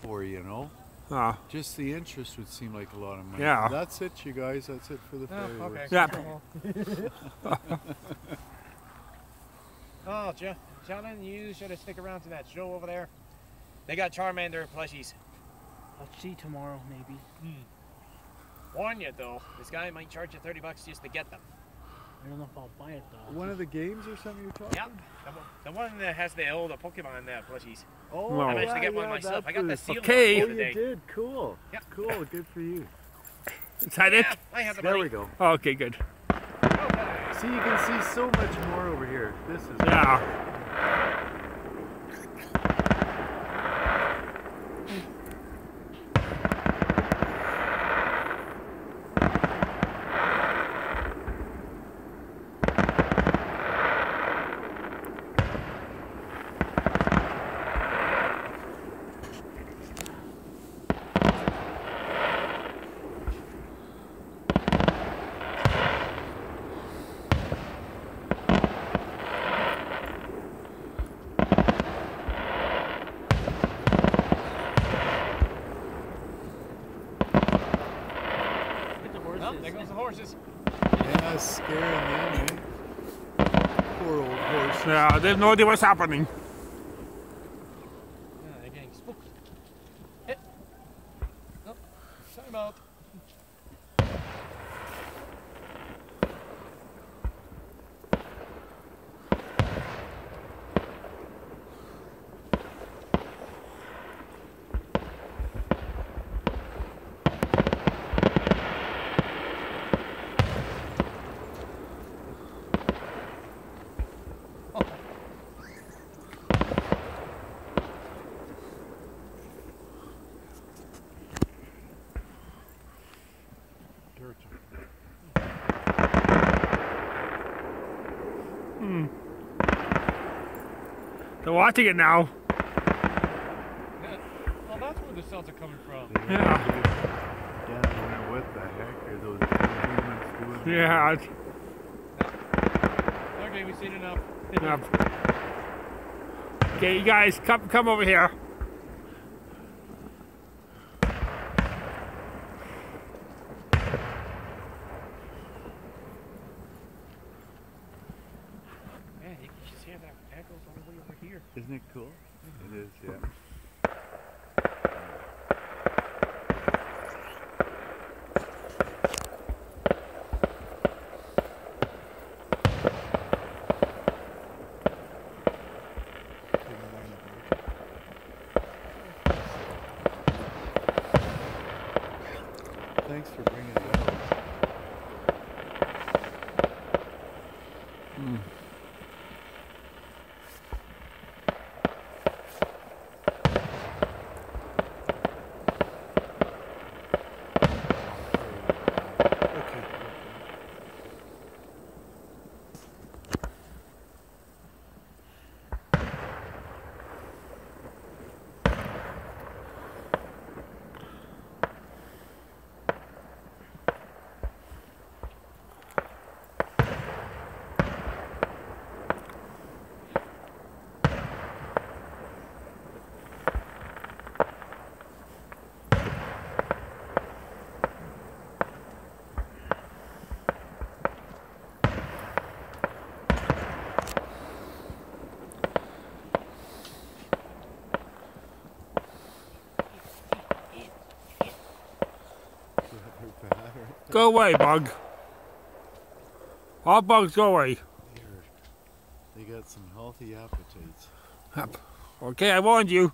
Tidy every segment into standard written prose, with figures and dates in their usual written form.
for, you know. Ah. Just the interest would seem like a lot of money. Yeah. That's it, you guys. That's it for the fireworks. Okay. Yeah. Oh, Shannon, you should have stick around to that show over there. They got Charmander plushies. I'll see tomorrow, maybe. Warn you though, this guy might charge you $30 just to get them. I don't know if I'll buy it though. One of the games or something you're talking? Yep, the one that has the old Pokemon plushies. Oh, Wow. I managed to yeah, get one yeah, myself. that I got the was- seal. Okay. Oh, the you day. did? Cool. Yep. Cool. Good for you. Is that it? Yeah, I have the There money. we go. Okay, good. See, you can see so much more over here. This is Yeah. Get the horses. Oh, there goes the horses. yeah, scaring them, eh? Poor old horse. Yeah, they have no idea what's happening. Yeah, they're getting spooked. Hit. Oh, time out. Dirt. They're watching it now. Well, that's where the sounds are coming from. Yeah. Down there, what the heck are those damn humans doing? Yeah. Okay, we've seen enough. Yeah. Okay, you guys, come over here. Man, you can just hear that echoes all the way over here. Isn't it cool? It is, yeah. Thanks for bringing it up. Okay. Go away, bug. All bugs, go away. They got some healthy appetites. Yep. Okay, I warned you.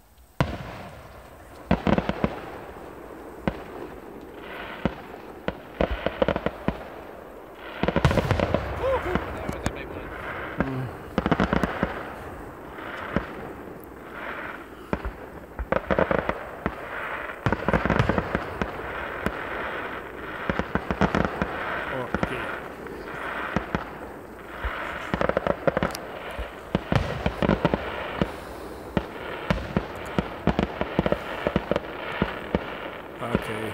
That was a big one. Okay. Okay.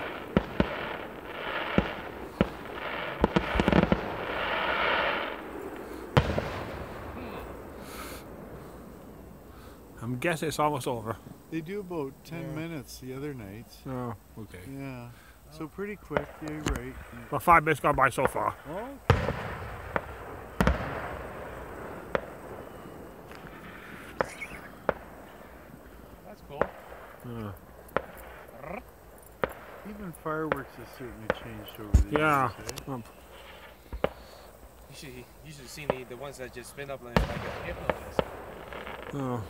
I'm guessing it's almost over. They do about 10 Yeah. minutes the other nights. Oh, okay. Yeah. So pretty quick. Yeah, you're right. Well, 5 minutes gone by so far. Oh. That's cool. Yeah. Even fireworks has certainly changed over the Yeah. years. Eh? You should have seen the ones that just spin up like a hypnotist. Oh.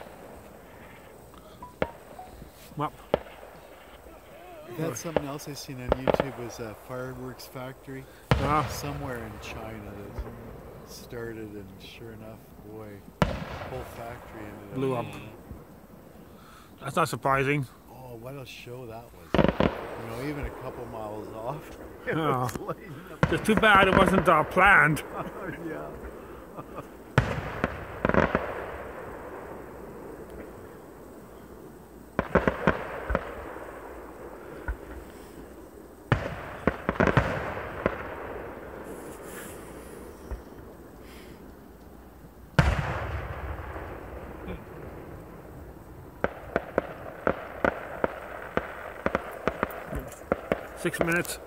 Well, That's something else I seen on YouTube was a fireworks factory somewhere in China that started, and sure enough, boy, whole factory ended up blew up. That's not surprising. Oh, what a show that was! You know, even a couple miles off. It Yeah. was lighting up. It's too bad it wasn't planned. Yeah. Hmm. 6 minutes.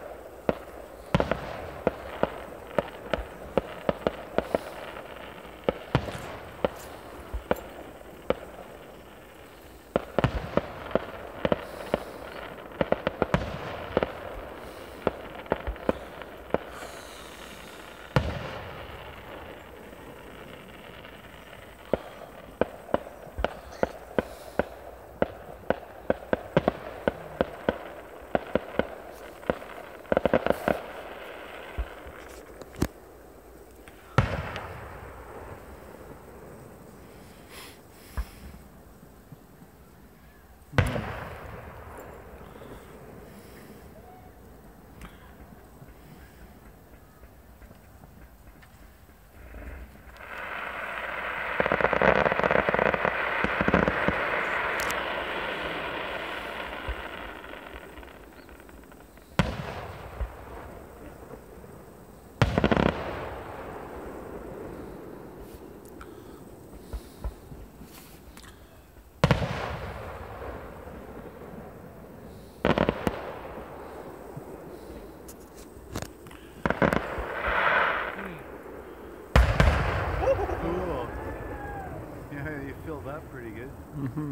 Cool. Yeah, you feel that pretty good. Mm-hmm.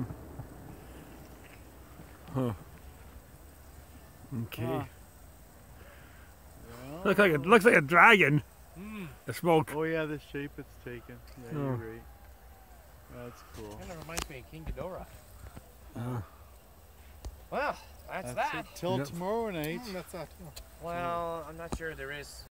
Huh. Okay. Well, Looks like a dragon. The smoke. oh yeah, the shape it's taken. Yeah, Oh. you're right. That's cool. Kind of reminds me of King Ghidorah. Uh, Well, that's that. it. Till Yep. tomorrow night. Well, I'm not sure there is